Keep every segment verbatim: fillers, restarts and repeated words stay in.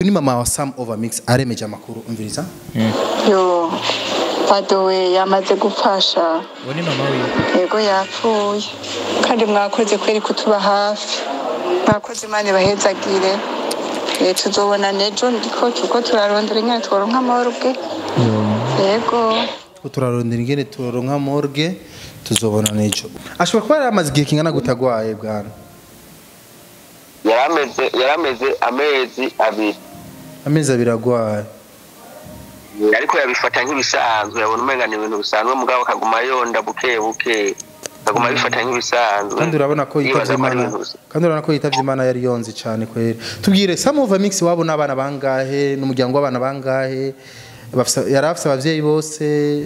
ni mama wa Sam over mix aremeje amakuru umviriza yo padowe yamaze gufasha woni mama wiwe yego yapfuye kandi mwakoze kweri kutuba hafi mwakoze Imana bahezagire eh tuzobona nejo ndiko tuko turarondera ingene tworonka morgue yego tuko turarondera ingene tworonka morgue tuzobona nejo ashobora kuba yaramaze igihe kingana gutagwaye bwana yarameze yarameze amezi abiri amezi abiri agwaye ariko yabifata nk'ibisanzwe yabona umenga ni ibintu bisanzwe mugabo kaguma yonda buke buke kaguma bifata nk'ibisanzwe kandi urabona ko yitavye Imana kandi urabona ko yitavye Imana yari yonze cyane kwera tubwire Sam over mix wabo n'abana bangahe n'umuryango w'abana bangahe yarafise abavyeyi bose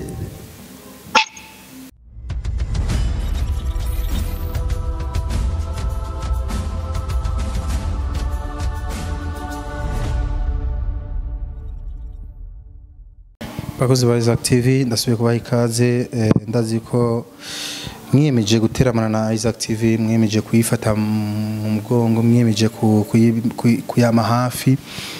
bakozi ba Isaac T V ndasubiye kubaha ikaze ndazi ko mwiyemeje guteramana na Isaac T V mwiyemeje kuyifata mu mugongo mwiyemeje kuyama hafi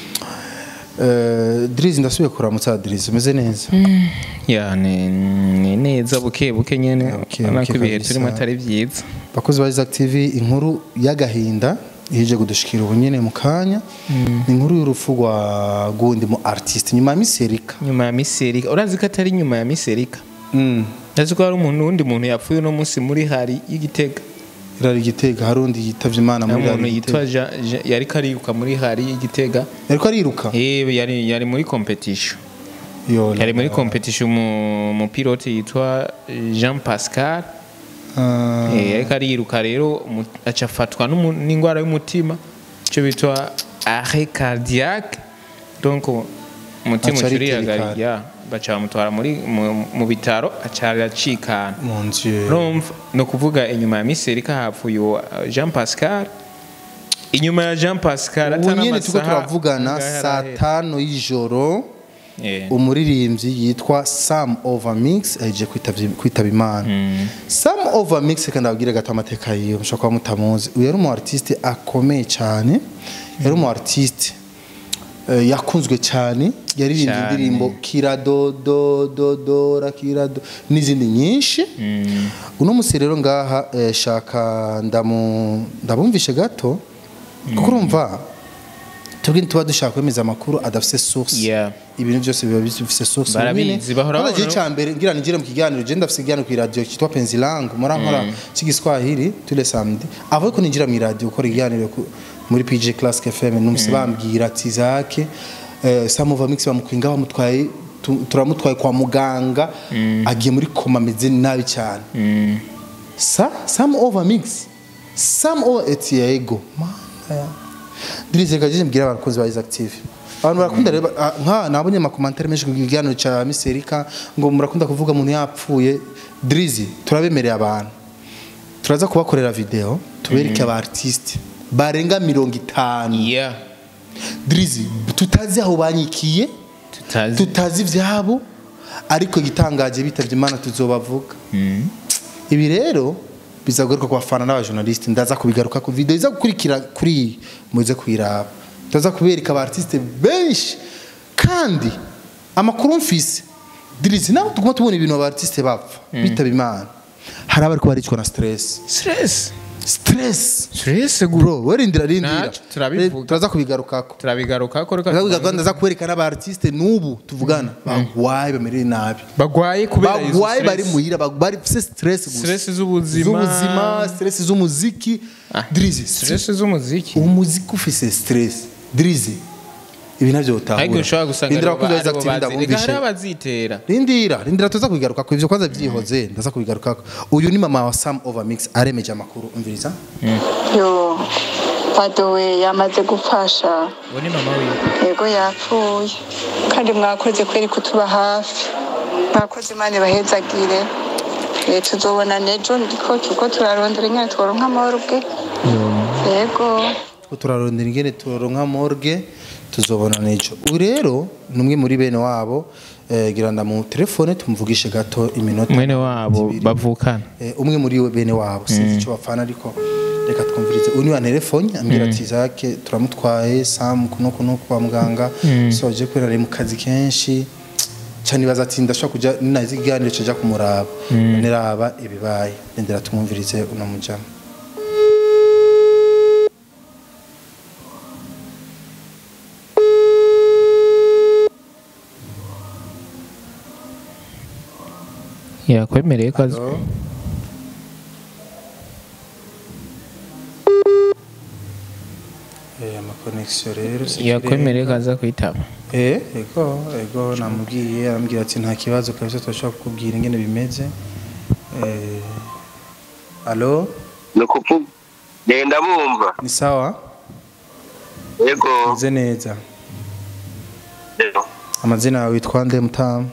Driz ndasubiye kuramutsa Driz umeze neza ya ni neza buke buke nyene nako ibihe turimo atari byiza bakozi ba Isaac T V inkuru y'agahinda ije gudushikira ubunyene mu kanya inkuru y'urufu rwa gundi mu artiste nyuma ya miserika nyuma ya miserika urazi ko atari nyuma ya miserika mm ndazi ko hari umuntu undi muntu yapfuye no munsi muri hari y'igitega irari igitega harundi yitavye Imana muri hari yitwa yari kariruka muri hari y'igitega yari ko ariruka eh yari yari muri competition yo yari muri competition mu mu pilote yitwa Jean Pascal eh yari kariruka rero acafatwa n'ingwara y'umutima cyo bitwa arrêt cardiaque donc umutima uri yagariya bacha mutwara muri mu bitaro acara acikana mon dieu rumva no kuvuga inyuma ya miserika hapfuye Jean Pascal inyuma ya Jean Pascal atana amasaha turavugana saa tano y'ijoro umuririmvyi yitwa Sam over mix aje kwitavye kwitaba Imana Sam over mix kandi abwira gato amateka yiyo mushaka kwa mutamuzi uyu yari umu artiste akomeye cyane yari umu artiste yakunzwe cyane yaririmbye indirimbo kirado do do do ra kirado n'izindi nyinshi uno musi rero ngaha shaka ndamu ndabumvishe gato kuko urumva tubwire tuba dushaka kwemeza amakuru adafise source ibintu byose biba bifise source barabizi bahora baje cyambere ngira nigire mu kiganiro je ndafise ikiganiro ku radio kitwa Penzilango mora nkora cy'igiswahili tous les samedi avant ko ninjira mu radio ukora ikiganiro muri P J Classic F M numvise bambwira ati zake Sam over mix bamukwinga bamutwaye turamutwaye kwa muganga agiye muri koma meze nabi cyane sa Sam over mix Sam over etiego Drize gaje mbwira abakozi ba Isaac T V abantu barakunda reba nka nabonye ama commentaire menshi ku kiganiro cha miserika ngo murakunda kuvuga umuntu yapfuye Drize turabemereye abantu turaza kubakorera video tubereke aba artiste barenga mirongo itanu yeah Drize tutazi aho banyikiye tutazi tutazi vyabo ariko gitangaje bitavye Imana tuzobavuga ibi rero bizaguruka kwa fana n'aba journalist ndaza kubigaruka ku video iza gukurikira kuri muze kwiraba ndaza kubereka aba artiste benshi kandi amakuru mfise Drize nawe tuguma tubona ibintu aba artiste bapfa bitaba Imana hari abari ko baricwa na stress stress stress stress bro werindira rindira turabivuga turaza kubigarukako turabigarukako reka turabigaruka ndaza kwereka n'aba artiste nubu tuvugana bagwaye bamereye nabi bagwaye kubera izo bagwaye bari muhira bagwaye stress gusa stress z'ubuzima z'ubuzima stress z'umuziki Drize stress z'umuziki umuziki ufise stress Drize ibi navyo utahura ariko ushobora gusanga rindira ko Isaac T V ndabumvishe abazitera rindira rindira tuza kubigaruka ko ivyo kwanza vyihoze ndaza kubigaruka uyu ni mama wa Sam over mix aremeje amakuru umviriza yo padowe yamaze gufasha woni mama wiwe yego yapfuye kandi mwakoze kweri kutuba hafi mwakoze Imana bahezagire eh tuzobona nejo ndiko tuko turarondera ingene tworonka morgue yego turarondera ingene tworonka morgue tuzobona nejo urero numwe muri bene wabo giranda mu telefone tumuvugishe gato iminota mwene wabo bavukana umwe muri bene wabo sinzi cyo bafana ariko reka twumvirize uni wa telefone ambwira ati zake turamutwaye Sam kuno kuno kwa muganga soje kwera mu kazi kenshi cyane baza ati ndashaka kuja ninazi iganiro cyaje kumuraba niraba ibibaye ndendera tumwumvirize uno mujama yakwemereye kazi eh ama connection rero yakwemereye kaza kwitaba eh ego ego namubwiye arambwira ati nta kibazo kabisa twashaka kukubwira ingene bimeze eh allo nukupu genda bumva ni sawa ego nze neza ego amazina yawe witwa nde mutamu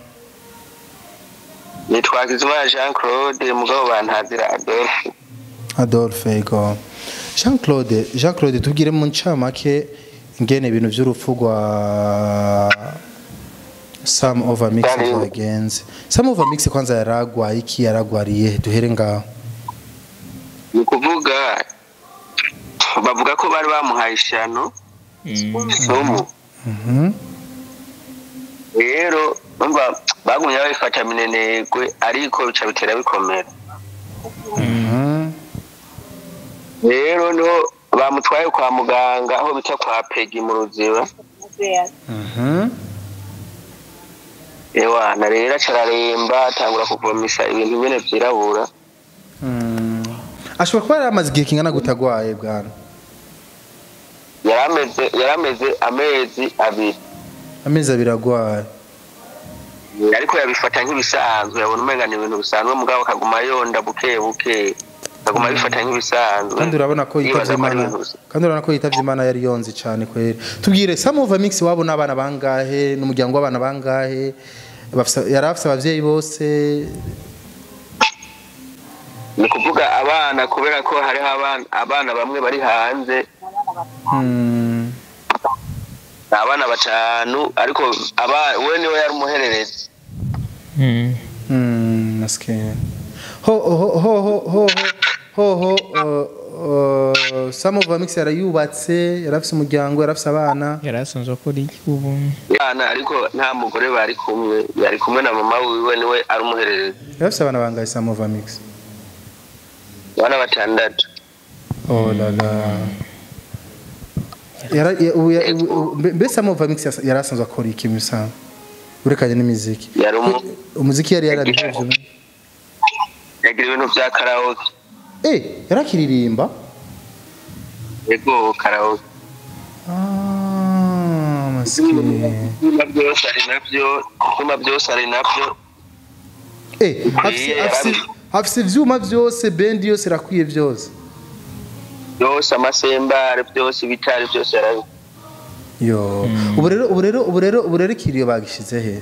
nitwa Kizimana Jean Claude mugabo bantazira Adolphe Adolphe ego Jean Claude Jean Claude tubwire mu ncamake ngene ibintu by'urupfu rwa Sam over mix against Sam over mix kwanza yaragwa iki yaragwariye duhere ngaho ni kuvuga bavuga ko bari bamuhaye ishano somo mhm rero bumva bagumye babifata minenegwe ariko bica bitera bikomera mhm rero no bamutwaye kwa muganga aho bita kwa Pegi mu Ruziba mhm ewa na rero acararemba atangura kuvomisa ibintu nyene vyirabura mhm ashobora kuba yaramaze igihe kingana gutagwaye bwana yarameze yarameze amezi abiri amezi abiri agwaye ariko yabifata nk'ibisanzwe yabona umenga ni ibintu bisanzwe mugabo akaguma yonda buke buke akaguma bifata nk'ibisanzwe kandi urabona ko yitavye Imana kandi urabona ko yitavye Imana yari yonze cyane kwera tubwire Sam over mix wabo nabana bangahe n'umuryango w'abana bangahe yarafise abavyeyi bose ni kuvuga abana kubera ko hari abana abana bamwe bari hanze mm abana batanu ariko aba we niwe yari umuhererezi mm mm maske ho ho ho ho ho ho Sam over mix yarayubatse yarafise umuryango yarafise abana yarasanzwe kuri ubu abana ariko nta mugore bari kumwe yari kumwe na mama wiwe niwe ari umuhererezi yarafise abana bangahe Sam over mix abana batandatu oh la la yara mbese Sam over mix yarasanzwe akora iki musa urekanye n'imiziki yari umuziki yari yarabihevye yagira ibintu bya karaoke eh yarakiririmba ego karaoke ah maskini kuma byose ari nabyo kuma byose ari nabyo eh afise afise afise ivyuma byose band yose rakwiye byose byose amasembare byose bitari byose yarabi yo ubu rero ubu rero ubu rero ubu rero kiriyo bagishize he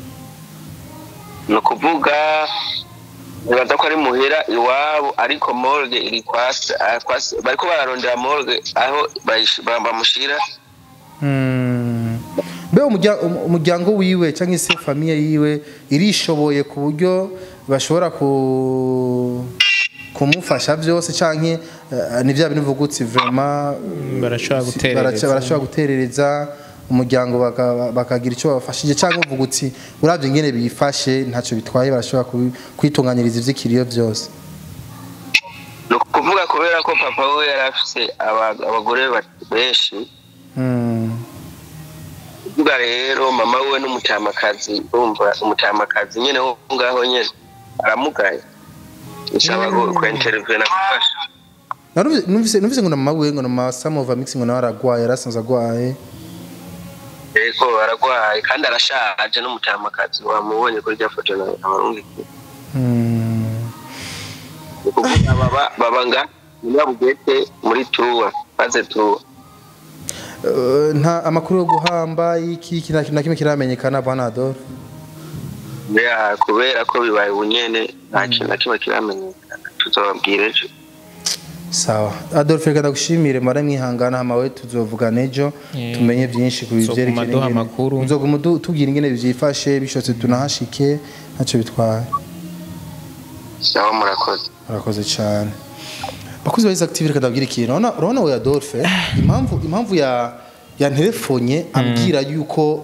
no kuvuga nibaza ko ari muhera iwabo ariko morgue iri kwase bariko bararondera morgue aho bamushira mm be umuryango wiwe cyangwa se famille yiwe irishoboye ku buryo bashobora ku kumufasha byose canke ni bya bintu vugutse vraiment barashobora guterereza barashobora guterereza umuryango bakagira icyo bafashije cyangwa vugutse uravye ingene bifashe ntacyo bitwaye barashobora kwitunganyiriza ivy'ikiriyo byose no kuvuga kubera ko papa we yarafise abagore benshi mm kuvuga rero mama we n'umutamakazi umva umutamakazi nyene ho ngaho nyene aramugaye ishaba go kwentervena gufasha numvise numvise ngo na mama we ngo na Sam over mix ngo na aragwaye arasanze agwaye eko aragwaye kandi arashaje n'umutamakazi wamubonye kuri rya foto na amarungi mm baba baba nga nyabugete muri tuwa baze tuwa nta amakuru yo guhamba iki kintu na kimwe kiramenyekana bwana Adolphe ya kubera ko bibaye ubunyene nta kintu na kimwe kiramenyekana tuzobabwira ejo sawa Adolphe reka ndagushimire mara mwihangana hamawe tuzovugana ejo tumenye byinshi ku bivyerekeye amakuru nzoguma tubwira ingene byifashe bishotse tunahashike ntacyo bitwaye sawa murakoze murakoze cyane bakuzi ba Active kadabwira ikintu urabona urabona we Adolphe impamvu impamvu ya ya telefonye ambwira yuko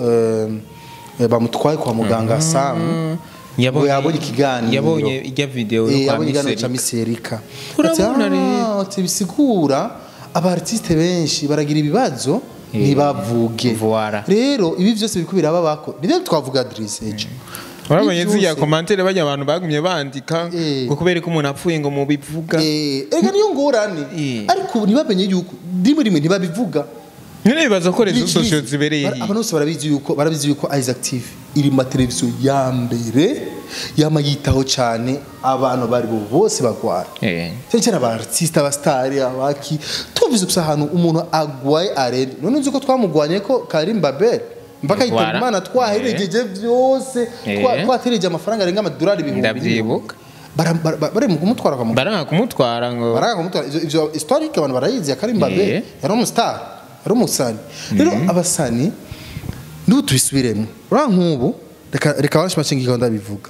bamutwaye kwa muganga Sam yabonye yabonye ikiganiro yabonye ijya video yo kwa Miserika Miserika urabona rero tibisigura aba artiste benshi baragira ibibazo ntibavuge rero ibi byose biko biraba bako nibyo twavuga Adresse ejo urabonye ziya commentaire bajya abantu bagumye bandika ngo kubera ko umuntu apfuye ngo mubivuga eh ega niyo ngorane ariko ntibamenye yuko ndimo rimwe ntibabivuga none bibaza ko rezo social zibereye abantu bose barabizi yuko barabizi yuko Ice Active iri ma televiziyo ya mbere yamayitaho cyane abantu bari bo bose bagwara eh cyane aba artiste aba star abaki tuvuze gusa hano umuntu agwaye arebe none nzi ko twamugwanye ko Karim Babel mpaka yitwa Imana twaheregeje byose twatereje amafaranga arenga amadolari ibihumbi ndabyibuka bare mu kumutwara kwa muganga baranga kumutwara ngo baranga kumutwara ivyo historique abantu barayizi ya Karim Babel yari umustar yari umusani rero abasani ndu tubisubiremo ura nkubu reka reka washi macengiko ndabivuga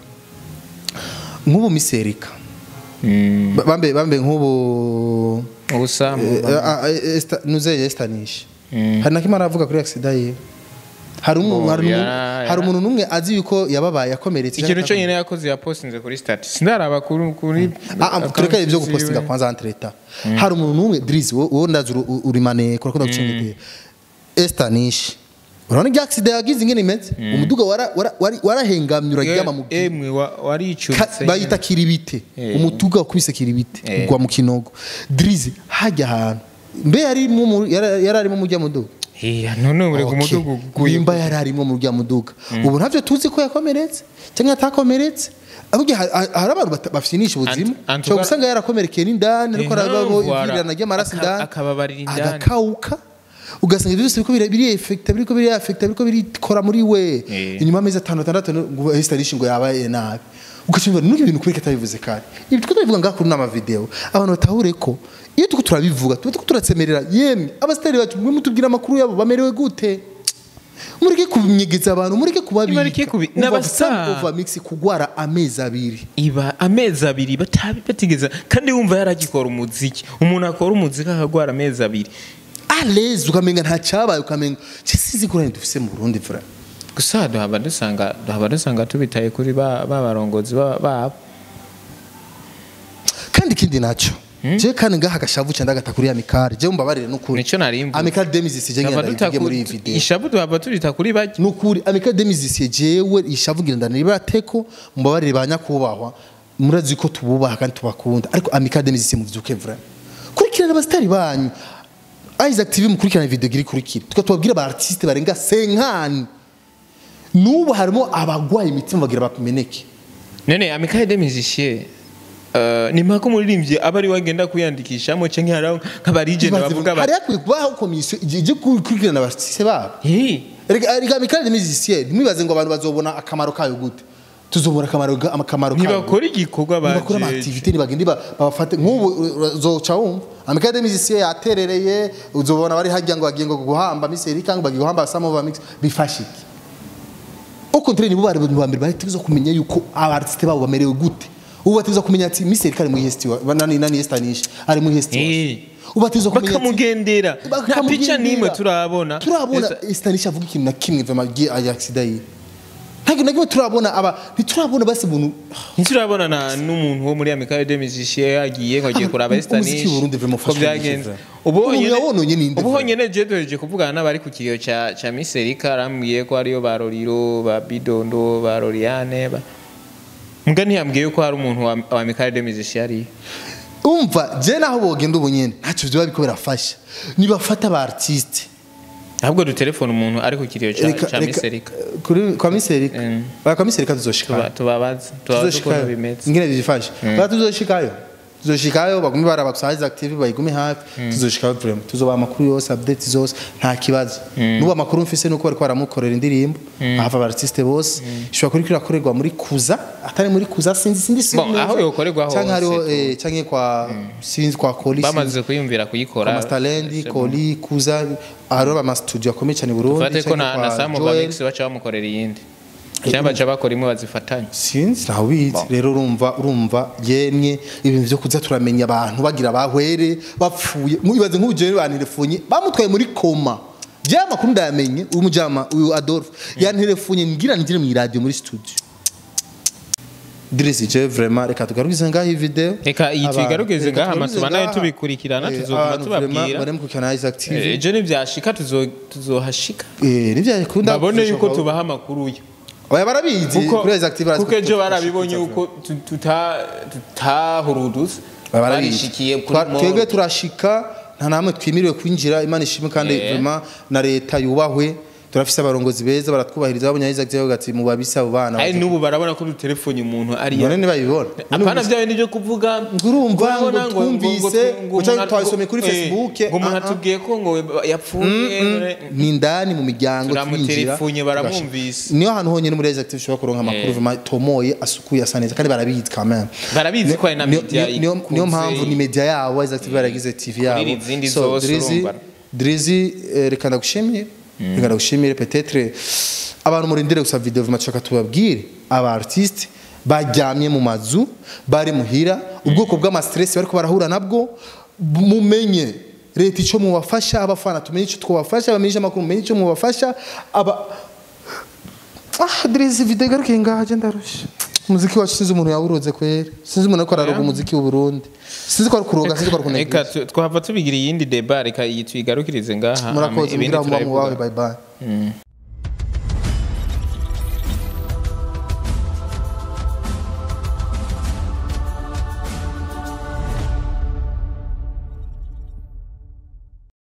nkubu Miserika bambe bambe nkubu ubusamu nuzeye Stanish hari nakimara avuga kuri accident ye hari umuntu hari umuntu numwe azi yuko yababaye akomeretse ikintu cyo nyene yakoze ya postinze kuri status ndaraba kuri kuri ah tureka ivyo gupostinga kwanza entreta hari umuntu numwe Drizzy wo ndazi urimane kora ko gucengete Stanish urabona iki accident yagize ingene imeze umuduga warahengamye urajyama mu emwe waricutse bayita kiribite umuduga wakubise kiribite ugwa mu kinogo Drizzy hajya ahantu mbe yari mu yarari mu mujya muduga iya none ure ku muduga guimba yarari mu mujya muduga ubu ntavyo tuzi ko yakomeretse cyangwa atakomeretse abuge hari abantu bafinisha ubuzima cyo gusanga yarakomerekeye n'indani ariko arababo ivirana ry'amaraso indani akababarira indani agakauka ugasanga ibyo byose biko biri effect biriko biri affect biriko birikora muri we inyuma amezi atanu atandatu ngo Stanish ngo yabaye nabi ukacimva nuko ibintu kuri katabivuze kare ibi tuko tubivuga ngakuru n'ama video abantu batahure ko iyo tuko turabivuga tuko turatsemerera yemwe abastari bacu mwe mutubwira amakuru yabo bamerewe gute murike kunyegeza abantu murike kubabika n'abasa over mix kugwara amezi abiri iba amezi abiri batabi batigeza kandi wumva yaragikora umuziki umuntu akora umuziki akagwara amezi abiri alez ukamenga nta cyabaye ukamenga cyisizi kurane dufise mu Burundi vura gusa duhaba dusanga duhaba dusanga tubitaye kuri ba barongozi ba kandi kindi naco je kandi ngaha gashavu cyanda gatakuri amikari je umbabarire nukuri nico narimbu amikari demizisi je ngenda ndavuge muri video ishavu duhaba turita kuri baje nukuri amikari demizisi jewe ishavu ngenda ndaniba teko umbabarire banyakubahwa murazi ko tububaha kandi tubakunda ariko amikari demizisi muvyuke vura kurikirana abastari banyu Ice Active mukurikirana video giri kurikira tukatubabwira ba artiste barenga senkani nubu harimo abagwaye imitima bagira bakumeneke nene amikaye de musicien euh ni mako muririmvyi abari wagenda kuyandikishamo canke haraho nk'abarije bavuga bari yakwiye kubaho komisiyo ije kurikirana abastise babo eh rega amikaye de musicien mwibaze ngo abantu bazobona akamaro kayo gute tuzobora akamaro akamaro kayo nibakora igikorwa baje bakora activity nibagenda babafate nk'ubu zoca wumva amikaye de musicien yaterereye uzobona bari hajya ngo bagiye ngo guhamba Miserika ngo bagiye guhamba some of mix bifashiki uko ndire nibo bari bambere bari tuzo kumenya yuko abartiste babo bamerewe gute ubu batizo kumenya ati Miserika ari mu hesti wa nani nani Stanish ari mu hesti ubu batizo kumenya bakamugendera nta picha nimwe turabona turabona Stanish avuga ikintu na kimwe vema giye accident ntabwo nagwe turabona aba ntiturabona base buntu ntiturabona na n'umuntu wo muri amikaye de musicien yagiye ngo agiye kuraba Stanish ko byagenze ubu nyene je doje kuvugana n'abari ku kiriyo cha cha Miserika arambwiye ko ariyo baroriro ba Bidondo ba Loriane ba mugani yambwiye ko hari umuntu wa amikaye de musicien ari umva je naho bogenda ubunyene ntacyo byo babiko birafasha nibafata ba artiste ahubwo du telefone umuntu ari ku kiriyo cha cha Miserika kuri kwa Miserika ba kwa Miserika tuzoshika tubabaza tubabaza ko bimeze ngene bizifasha ba tuzoshikayo tuzoshikayo bagumi baraba ku Ice Active bayigume hafi tuzoshikayo vraiment tuzoba amakuru yose update zose nta kibazo nuba amakuru mfise nuko bari kwaramukorera indirimbo ahava artiste bose ishobora kuri kirakorerwa muri kuza atari muri kuza sinzi sinzi sinzi bon aho yokorerwa hose cyangwa hariho eh cyangwa kwa sinzi kwa Koli bamaze kuyumvira kuyikora Masterland Koli kuza hariho ama studio akomeye cyane Burundi fate ko na na Samo Mix bacha bamukorera yindi cyangwa baca bakora imwe bazifatanya sinzi nawizi rero urumva urumva yemye ibintu byo kuza turamenya abantu bagira bahwere bapfuye mubibaze nk'ubujere bantelefonye bamutwaye muri koma jya makuru ndamenye uyu mujama uyu Adolphe yantelefonye ngira ngire mu radio muri studio Dirisi je vraiment reka tugarukize ngaho iyi video reka iyi tugarukize ngaho amasoma nayo tubikurikirana tuzoguma tubabwira barem ku canal active ejo nivyashika tuzohashika eh nivyakunda babone yuko tubaha amakuru yo oya barabizi kuri active kuko ejo barabibonye uko tuta tutahurudus barishikiye twebwe turashika nta namwe twimiriwe kwinjira Imana ishimwe kandi vraiment na leta yubahwe turafise abarongozi beza baratwubahiriza babonyayiza cyo gati mu babisa abo bana ai nubu barabona ko dutelefone umuntu ari none ne bayibona apana byawe nibyo kuvuga ngurumva ngo twumvise uca twasome kuri Facebook ngo umuntu atubwiye ko ngo yapfuye ni ndani mu miryango twinjira baramwumvise niyo hantu honyene muri active shobora kuronka amakuru vraiment tomoye asukuye asaneza kandi barabizi quand même barabizi ko ari na media niyo mpamvu ni media yabo active baragize T V yabo so Drizzy Drizzy reka ndagushimye reka ndagushimire peut-être abantu murindire gusa video vimachaka tubabwire aba artiste bajyamye mu mazu bari muhira ubwoko bw'ama stress bariko barahura nabwo mumenye leta ico mu bafasha abafana tumenye ico twabafasha bamenye amakuru mumenye ico mu bafasha aba ah Drizzy video garuke ngaje ndarusha umuziki wacu sinzi umuntu yawuroze kwera sinzi umuntu ko araroga umuziki w'u Burundi sinzi ko kuroga sinzi ko kuneka reka twava tubigira yindi debat reka iyi twigarukirize ngaha ibindi turabona bye bye